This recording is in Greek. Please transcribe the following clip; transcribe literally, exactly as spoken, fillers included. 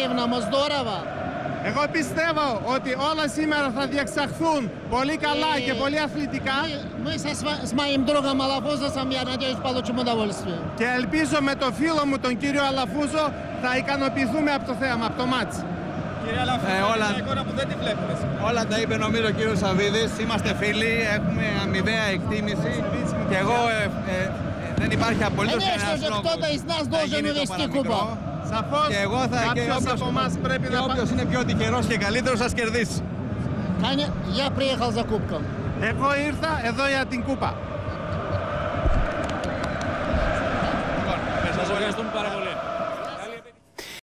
Андреевна Моздорова. Εγώ πιστεύω ότι όλα σήμερα θα διεξαχθούν πολύ καλά και πολύ αθλητικά. Мы со, с моим другом Алафузосом, я надеюсь, получим удовольствие. Και ελπίζω με το φίλο μου τον κύριο Αλαφούζο θα ικανοποιηθούμε από το θέαμα, από το μάτς. Κύριε Αλαφούζο, ε, όλα... μια εικόνα που δεν τη βλέπουμε. Όλα τα είπε νομίζω ο κύριος Σαββίδης. Είμαστε φίλοι, έχουμε αμοιβαία εκτίμηση. Και εγώ ε, ε, ε, δεν υπάρχει απολύτως κανένας λόγος να γίνει το παραμικρό. Σαφώς, και εγώ θα και όποιος, από εμάς πρέπει και να όποιος είναι πιο τυχερός και καλύτερος σας κερδίσει. Я приехал за кубком. Εγώ ήρθα εδώ για την κούπα. Σας ευχαριστούμε πάρα πολύ.